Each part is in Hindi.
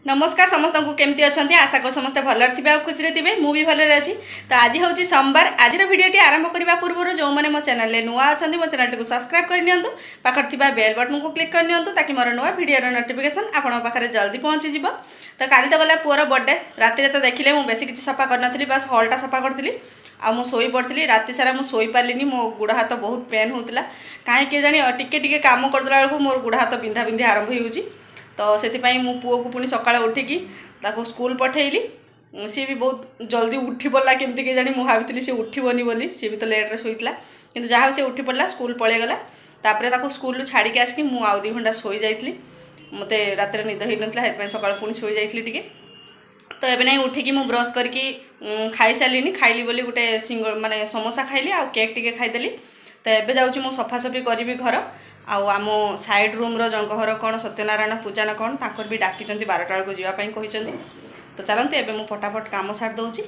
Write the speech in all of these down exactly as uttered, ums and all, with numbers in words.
नमस्कार समस्त को केमती अच्छा आशा कर समस्त भल थे आ खुशी थे मुझे भले अच्छी। तो आज हूँ सोमवार। आज भिडियोटी आरंभ करने पूर्व जो मैंने मो चैनल नुआ अच्छा मो चैनल को सब्सक्राइब करनी पाखर थी बेल बटन को क्लिक करनी ताकि मोर नुआ भिडियो नोटिफिकेशन आपण पाखे जल्दी पहुँची जा। तो काली तो गला पुअर बर्थडे राति तो देखिले मुझे बेसी किसी सफा करनी बस हॉलटा सफा करी आ शोई पड़ी राति सारा मुझे शोई पार्ली मो गुड़ हाथ बहुत पेन होता कहीं जानी टिके टिके काम करदेला बेलू मोर गुड़ हाथ बिंधा बिंधी आरंभ हो। तो से मो पुओ को पुणी सका उठिकी स्कूल पठेली सी भी बहुत जल्दी उठी पड़ा केमती के जानी मुझे भाभी सी उठबनी बोली सी भी तो लेट्रे शोला कि जहाँ से उठी पड़ा स्कूल पलैगला तापर स्कूल छाड़ी आसिक मुझे आउ दी घंटा शोई जाइली मत रात निद हो ना सका पुणी शोई जाइली टिके। तो ये ना उठिकी मु ब्रश करके खाई सारे खाइली बोली गोटे सिंगल माने समोसा खाइली आ केक टिके खाईदेली। तो ये जाऊँ मु सफासफी करी घर आउ आम साइड रूम रो जन घर कौन सत्यनारायण पूजा न कौन ताकर भी डाकी बारटा बेलू जावाई कहते। तो चलते एवं मुझे फटाफट काम सारी दूसरी।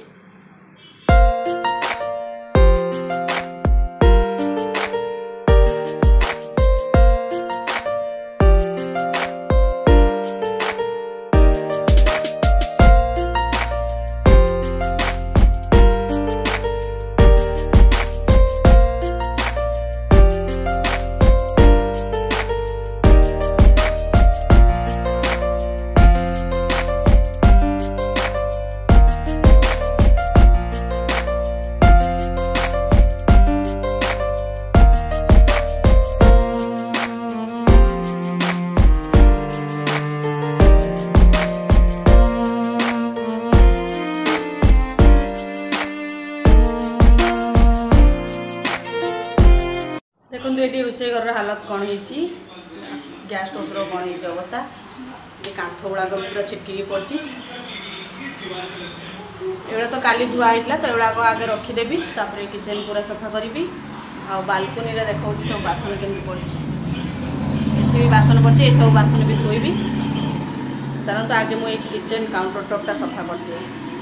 देखो ये रोषे घर हालत कौन हो गैस स्टोव कौन हो अवस्था ये कांथ गुड़ाक पूरा छिटकी पड़ी एवं तो काली धुआ होता तो एगुड़ाक आगे रखीदेवी तापर किचन पूरा सफा करी आ बालकोनी देखा सब बासन केमी पड़ी भी बासन पड़ी ये सब बासन भी धोईबी। चलो तो आगे मुझे किचन काउंटर टॉपटा सफा कर दिए।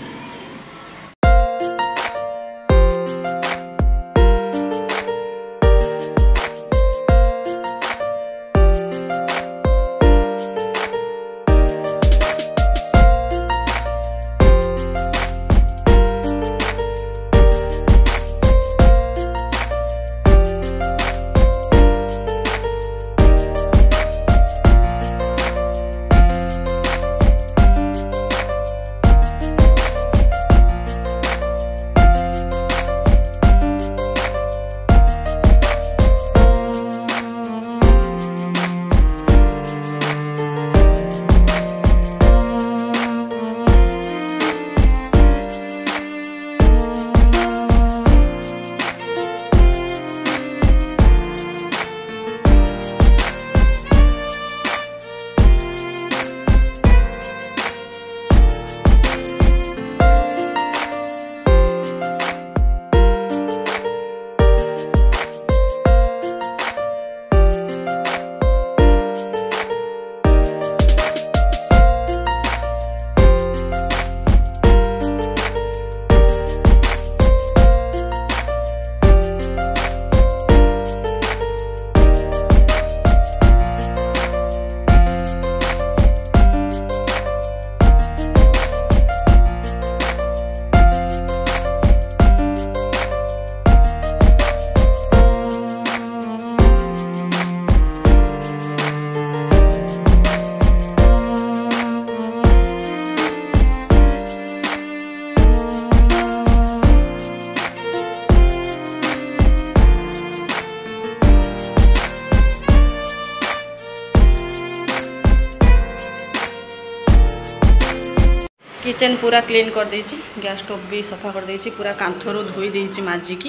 किचन पूरा क्लीन कर देछि गैस स्टोव भी सफा कर देछि पूरा कांथरो धोई देछि माजिकी।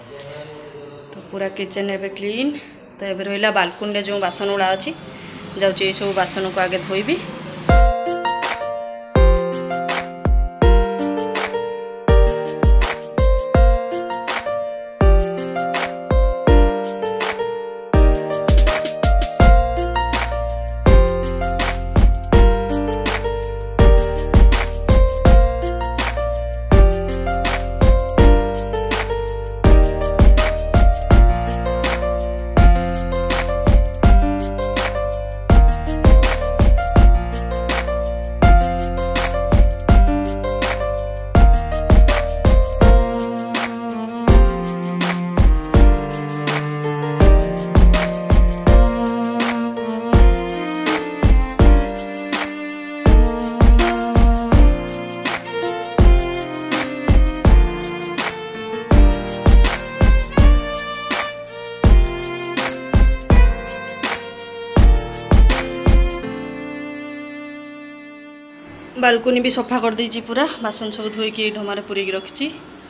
तो पूरा किचन एबे क्लीन। तो एबे रहिला बालकनी रे जो बासन उड़ा अछि जाउछि ए सब बासन को आगे धोईबी। बालकोनी भी सफा कर देछि पूरा बासन सब धोईकी ढमार पूरी रखी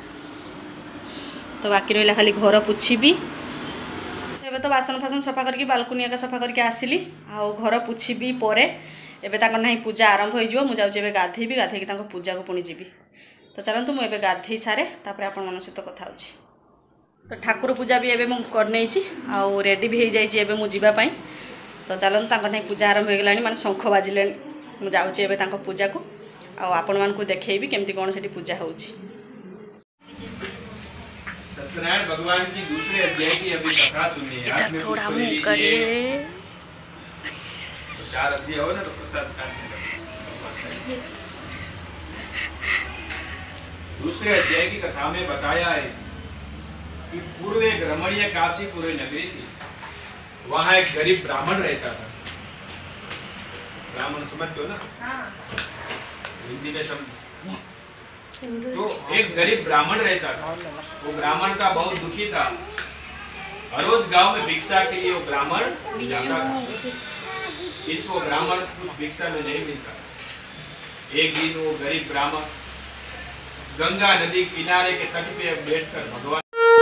तो बाकी रहा खाली घर पोछी एबे तो बासन फासन सफा करके बालकोनी एका सफा करके आसिली आ घर पोछी परे एबे तांकर नाही पूजा आरंभ हो मुझे जाऊँ एबे गाधेबी गाधेकी तांको पूजा को पुणी जीवी तो चलतु मुझे गाधे सारे तापर आपण मन सहित कथा होछि तो ठाकुर पूजा भी एबे मु करने आउ रेडी भी हो जाइए एबे मु जीवा पई तो चलतु तांकर नाही पूजा आरंभ हो गलानी माने शंख बाजिले मु जाउछि एबे तांको पूजा को आ आपण मान को देखैबी केमती कोन सेठी पूजा होछि। सत्यनारायण भगवान की दूसरे अध्याय की अभी कथा सुनिए। इधर थोड़ा मुंह करिए तो चार अध्याय हो ना तो प्रसाद खाने दूसरे अध्याय की कथा में बताया है कि पूर्व एक रमणीय काशीपुर नगरी थी। वहाँ एक गरीब ब्राह्मण रहता था। ब्राह्मण समझते हो ना? हिंदी में समझ। तो एक गरीब ब्राह्मण रहता था। वो ब्राह्मण का बहुत दुखी था। हर रोज गांव में भिक्षा के लिए वो ब्राह्मण जाता था, किंतु वो ब्राह्मण कुछ भिक्षा में नहीं मिलता। एक दिन वो गरीब ब्राह्मण गंगा नदी किनारे के तट पे बैठकर भगवान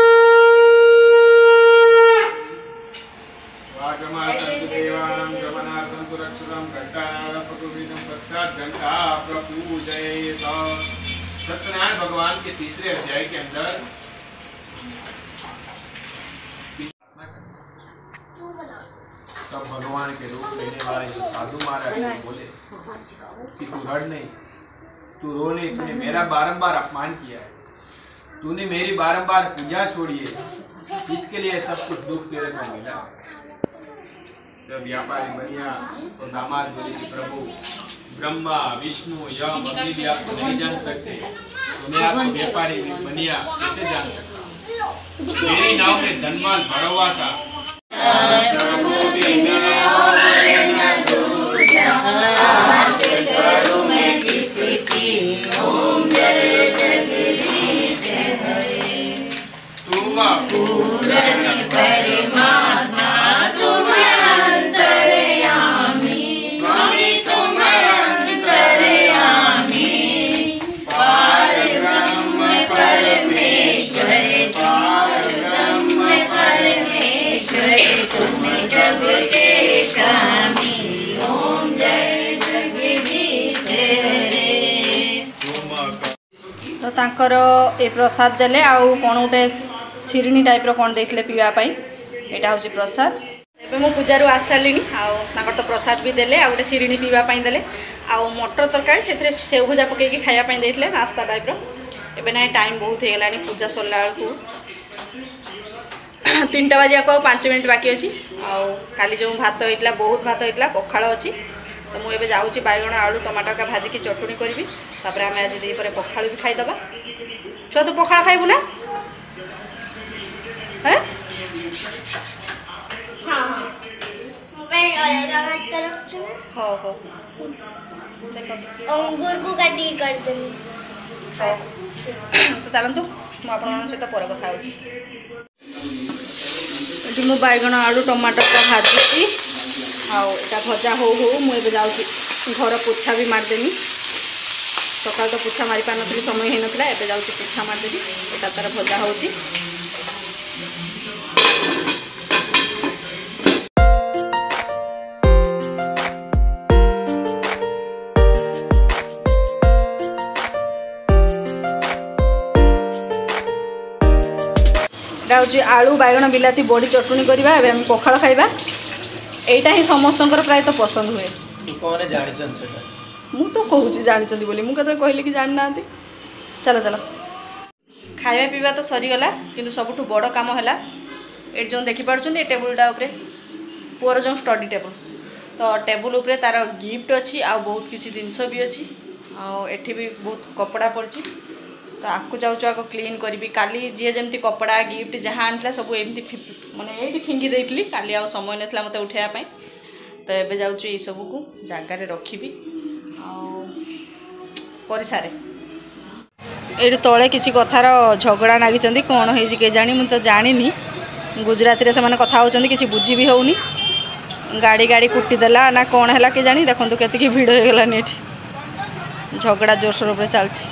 सत्यनारायण भगवान के तीसरे अध्याय के अंदर तब भगवान के रूप लेने वाले जो साधु महाराज बोले कि तू रड़ नहीं, तू रो नहीं, तूने मेरा बारंबार अपमान किया है, तूने मेरी बारंबार पूजा छोड़ी है, इसके लिए सब कुछ दुख तेरे को मिला। जब व्यापारी बनिया तो दामाद बोले कि प्रभु ब्रह्मा विष्णु यम अग्नि भी आपको नहीं जान सकते, तो मैं आपको व्यापारी बनिया कैसे जान सकता। मेरी नाव में धनमाल भरा हुआ था। तो तांकर ए प्रसाद देले आउ कौन गोटे सिरणी टाइप रो कौन देथिले पीवा पई एटा होची प्रसाद। एबे मो पूजारू आसालिनी आउ तांकर तो प्रसाद भी देले आउ गोटे सिरणी पीवा पई देले आउ मटर तरकारी सेथरे सेव भजा पकेकी खाया पई देथिले नास्ता टाइप रो। एबे ना टाइम बहुत हे गलानी पूजा सरला को तीन टा बजे को पाँच मिनट बाकी अछि आउ काली जो भात होइतला बहुत भात होइतला पखाळ अछि तो मुझे जाऊँगी बैगण आलू टमाटर का भाजिकी चटुनी करी तापर आम आज दी पर पखाड़ भी खाईदबा। छुआ तू पखाड़ खाइबू ना? है हाँ हाँ अंगूर को काटी कर देनी। हाँ तो चलतु मुझे सहित पर कथा मु बैगण आलू टमाटर का भाजी आउ एटा भजा हो हो मुझे जाऊँगी घर पोछा भी मारदेमी। सकाल तो पोछा मारी पार नी समय हो नाला एवं जाऊँगी पोछा मारदेवी एटा तार भजा हो। आलू बैगण बिलाती बड़ी चटुनी करवा एवं पखाड़ खाइबा एटा ही समस्त प्राय तो पसंद हुए। मु तो कहूँ जानते बोली मुझे कहली कि जानी ना। चलो चलो खाଇବା पीवा तो सरीगला किंतु सबुठ बड़ काम है ये जो देखिपुं टेबुलटा पुअर जो स्टडी टेबुल तो टेबुल उपरे तार गिफ्ट अच्छी आ बहुत किसी जिनस भी अच्छी आठी भी बहुत कपड़ा पड़ी तो आपको जाऊँ आग क्लीन करी काली जी जमी कपड़ा गिफ्ट जहाँ आनी सब एमती माने ये फिंगी देती काली आ समय नाला मत उठायापाई तो एबे जाऊँ ये सब को जगार रखी कर सारे ये तले किसी कथार झगड़ा नागिंट कौन हो के जानी मुझे तो जानी गुजराती से कथा होती किसी बुझी भी होनी गाड़ी गाड़ी कुटी देला ना कौन है कि जानी देखो केत भिड़ हो गलानी झगड़ा जोरसोर पर चलती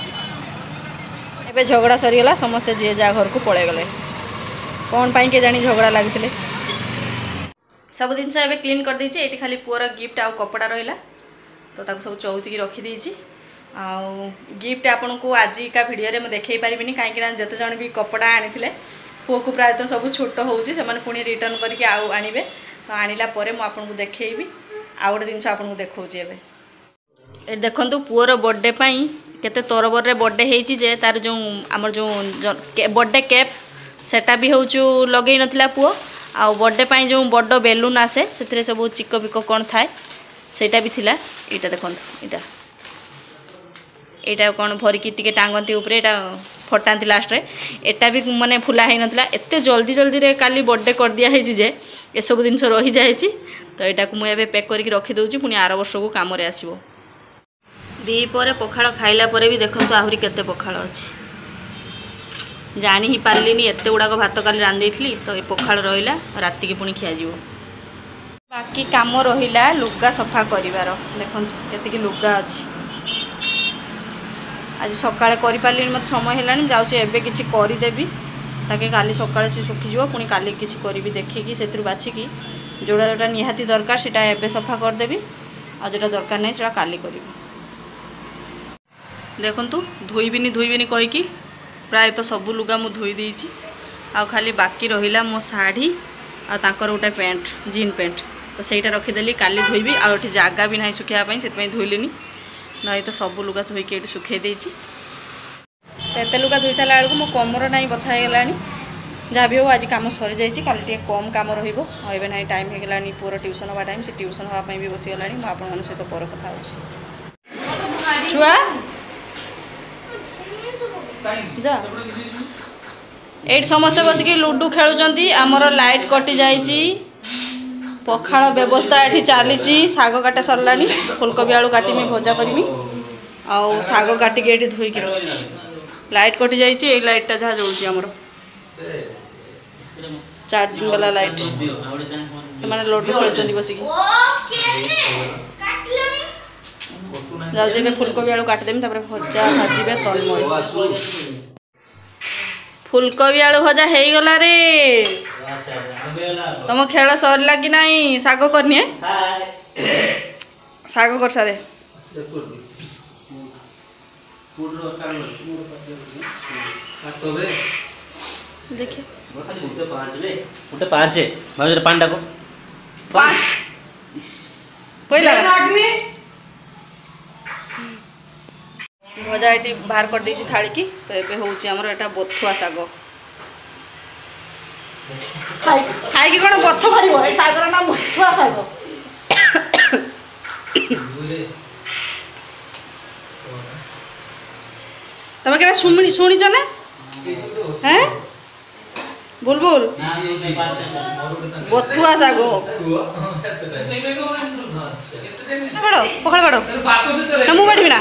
एबे झगड़ा सरीगला समस्ते जी जा घर को पलि गले कौन पाई के जानी झगड़ा लगी सब जिनस एवं क्लीन कर देछि एटी खाली पुअर गिफ्ट आउ कपड़ा रहिला तो ताको सब चौथिकी रखी देछि आउ गिफ्ट आपन को आज का वीडियो रे म देखै परिबिनी काहे कि जते जण भी कपड़ा आनिथिले पुओ को प्राय तो सब छोट होउछि से माने पुनी रिटर्न करके आउ आनिबे तो आनिला परे म आपन को देखैबी आ गोटे जिनस आपन को देखौछि एबे ए देखंतु पुअर बर्थडे पई केते तरबर रे बर्थडे हेछि जे तार जो हमर जो बर्थडे कैप सेटा भी होउछु लगै नथिला पुओ आ बर्थडे पाई जो बड़ बेलून आसे से सब चिक पिक कौन थाए सेटा भी थिला एटा देखंतु एटा एटा कौन भरिकी टिके टांगती ऊपर एटा फटाती लास्ट रे एटा भी माने फुला है नथिला एते जल्दी जल्दी रे काली बर्थडे कर दिया है जे ए सब दिन रही जाए तो एटा को मुझे पैक करके रखी दउची पुनी आर वर्ष को काम रे आसीबो दी परे पखाळ खाइला परे भी देखंतु आहुरी केते पखाळ अछि जानी ही पारलिनी एते गुड़ाक भात काली रांधि तो ये पखाड़ रहा राति की पुणी खियाजी बाकी काम रहा लुगा सफा कर देखो के लुगा अच्छी आज सकाଳେ कर मत समय है जाऊँ एवं किसी करदेवी ताकि काली सकाଳେ से सुखीज पुणी काली किसी करी देखिकी से बाछिकी जोड़ा जोटा निहाती दरकार से एवं सफा करदेवी आ जोटा दरकार नहीं से काली करी देखु धोईबिनी धोईबिनी कहीकि प्राय तो सब लुगा मु धोई देछि आ खाली बाकी रहिला मो साड़ी आ ताकर गोटे पैंट जीन पैंट तो सहीटा रखीदेली काली धोईबी आ एठी जागा भी नहीं सुखाइबा से धोइलिनी नहीं तो सब लुगा धोईकी एठी सुखाई देछि एते लुगा धोई सारा बेलू मो कमर नहीं बथा गलानी जहाँ भी हो आज कम सरी जाइए काली टे कम कम रहिबो आ एबे नहीं टाइम हो गलानी पूरा ट्यूशन हवा टाइम से ट्यूशन हवा भी बसी गलानी मो आपन सहित पर कथा होछि छुआ जा एट समस्ते बसिक लुडु खेलुंट आमर लाइट कटि जाइए पखाड़ व्यवस्था ये चली शाग काटा सरला फुलकोबी आलू काटमी भजा करमी आउ शाग काटिक ये धोईक रखी लाइट कटि जाइए लाइटा जहाँ जलुची आमर चार्जिंग वाला लाइट से लुडु खेलुंट बसिक जाऊे फुलकोबी आलू काटिदेमी भजा भाजबे तन्मय फुलकोबी आलू भजा हो गला रे तुम खेल सरला कि नहीं शाग करनी शाग कर सारे देखिए पाँच पांडा को पाँच पहला भजा ये बाहर कर देछि थाली की तो ये हूँ आमर एटा बथुआ शाग खाई कि कौन बथ भर शागर ना बथुआ शाग तुम के शुणी शुणीच ना हैं बुलबुल बथुआ शाग बड़ पकड़ बड़ ना मुझे बाढ़ी ना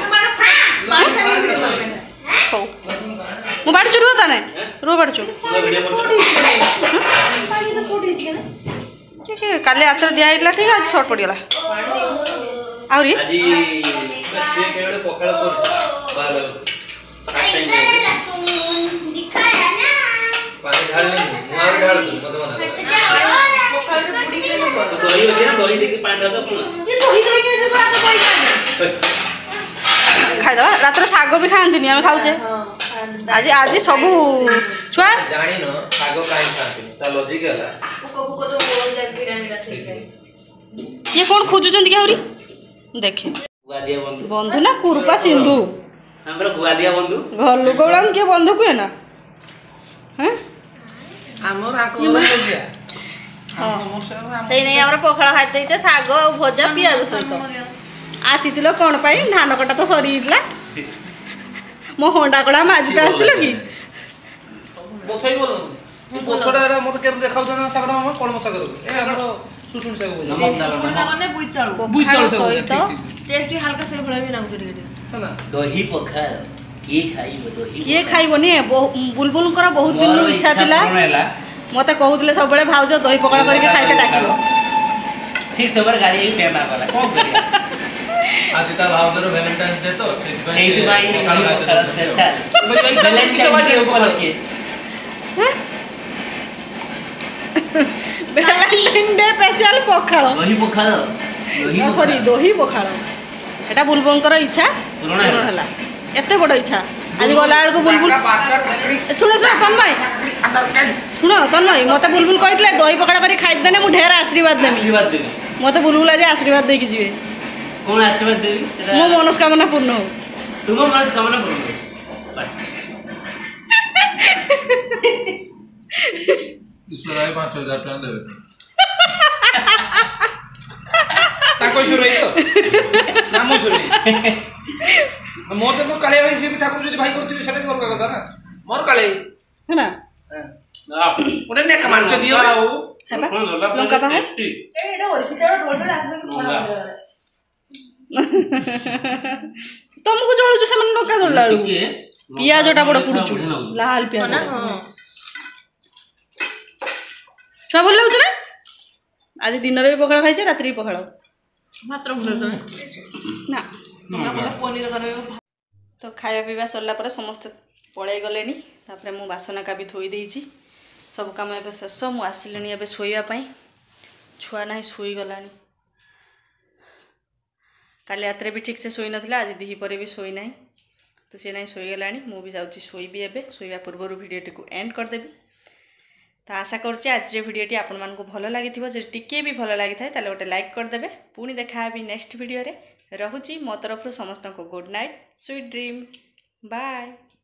हौ मु बाड़ुचु रुह ताने रुह बाड़ुचु काली हाथ दिखाई ठीक आज सर्ट पड़गला आहरी खाईदे रात शाग भी खाती आम खाऊे आज आज सब छुआ जानी न साग काई खाती ता लॉजिक हला ये कौन खोजुचंती कि हरी देखे गुआदिया बंधु बंधु ना कुरुपा सिंधु हमर गुआदिया बंधु घर लोक गुड़ा के बंधु कुए ना हैं हमर आको लगिया सही नहीं हमरा पखाड़ खाते इच्छा शाग भजा पियाज सहित आसील कौन पाई धान कटा तो सरी मो हंडा कड़ा माजिते आसथिल कि बथई बोल बथड़ा मत के देखाउ ना सागर हम कोन सागर ए हमरो सुसुन साग बोल सुसुन माने बुइताळो बुइताळो सहित टेस्टी हल्का से भळा भी नाम करी करी ना दही पखाड़ के खाइबो दही के खाइबोनी बुलबुल कर बहुत दिन नु इच्छा थिला मते कहउतले सब बेले भाउज दही पकड़ करके खाइते डाकिबो ठीक सबर गाड़ी टाइम आ गला कोन करिया ଆଜି ତା ଭାଉଜର ଭ୍ୟାଲେଣ୍ଟାଇନ୍ସ ଡେ ତ ସେଇଥିପାଇଁ ସେଇଥିପାଇଁ ପଖାଳ ସ୍ପେଶାଲ ଭ୍ୟାଲେଣ୍ଟାଇନ୍ସ ଡେ ଉପଲକ୍ଷେ ଭ୍ୟାଲେଣ୍ଟାଇନ୍ ଡେ ସ୍ପେଶାଲ ପଖାଳ ଦହି ପଖାଳ ଦହି ସରି ଦହି ପଖାଳ ଏଟା ବୁଲବୁଲଙ୍କର ଇଚ୍ଛା ପୂରଣ ପୂରଣ ହେଲା ଏତେ ବଡ଼ ଇଚ୍ଛା ଆଜି ଗଲା ବେଳକୁ ବୁଲବୁଲ ଶୁଣ ଶୁଣ ତନ୍ମୟ ଶୁଣ ତନ୍ମୟ ମତେ ବୁଲବୁଲ କହିଥିଲେ ଦହି ପଖାଳ କରି ଖାଇଦେନେ ମୁଁ ଢେର ଆଶୀର୍ବାଦ ଦେବି ଆଶୀର୍ବାଦ ଦେବି ମତେ ବୁଲବୁଲ ଆଜି ଆଶୀର୍ବାଦ ଦେଇକି ଯିବେ କଣ ଆଶୀର୍ବାଦ ଦେବି ମୋ ମନସ୍କାମନା ପୂର୍ଣ୍ଣ ହଉ ତୁମ ମନସ୍କାମନା ପୂରଣ ହଉ ବାସ୍ ଈଶ୍ୱର ଭାଇ ପାଞ୍ଚ ହଜାର ଟଙ୍କା ଦେବେ ତାଙ୍କ ଈଶ୍ୱର ଭାଇ ତ ନାମ ଈଶ୍ୱର ମୋର ତ କାଳିଆ ଭାଇ ସେ ବି ଠାକୁର ଯଦି ଭାଇ କରୁଥିବେ ସେଟା ବି ଅଲଗା କଥା ନା ମୋର କାଳିଆ ଭାଇ ହେଲା ଗୋଟେ ନେକା ମାଂସ ଦିଅ ଆଉ ଲଙ୍କା ବାହାର ତମକୁ ଜଳୁଛୁ ସେମାନେ ଲଙ୍କା ଜଳିଲା ବେଳକୁ ପିଆଜଟା ବଡ଼ ପୋଡୁଛୁ ଲାଲ ପିଆଜ ଛୁଆ ଭଲ ଲାଗୁଛି ନା ଆଜି ଦିନରେ ବି ପଖାଳ ଖାଇଛେ ରାତିରେ ବି ପଖାଳ ମାତ୍ର ଭଲ ନା ପନିର କରିବ ତ ଖାଇବା ପିଇବା ସରିଲା ପରେ ସମସ୍ତେ ପଳେଇ ଗଲେଣି ତାପରେ ମୁଁ ବାସନ କାବି ଧୋଇ ଦେଇଛି ସବୁ କାମ ଏବେ ଶେଷ ମୁଁ ଆସିଲିଣି ଏବେ ଶୋଇବା ପାଇଁ ଛୁଆ ନାହିଁ ଶୋଇଗଲାଣି କାଲି ରାତିରେ ବି ଠିକ୍ ସେ ଶୋଇନଥିଲା ଆଜି ଦିହି ପରେ ବି ଶୋଇନାହିଁ ତ ସେ ନାହିଁ ଶୋଇଗଲାଣି ମୁଁ ବି ଯାଉଛି ଶୋଇବି ଏବେ ଶୋଇବା ପୂର୍ବରୁ ଭିଡ଼ିଓଟିକୁ ଏଣ୍ଡ କରିଦେବି ତ ଆଶା କରୁଛି ଆଜିର ଭିଡ଼ିଓଟି ଆପଣମାନଙ୍କୁ ଭଲ ଲାଗିଥିବ ଯଦି ଟିକିଏ ବି ଭଲ ଲାଗିଥାଏ ତାହେଲେ ଗୋଟେ ଲାଇକ୍ କରିଦେବେ ପୁଣି ଦେଖା ହେବି ନେକ୍ସଟ ଭିଡ଼ିଓରେ ରହୁଛି ମୋ ତରଫରୁ ସମସ୍ତଙ୍କୁ good night sweet dream bye.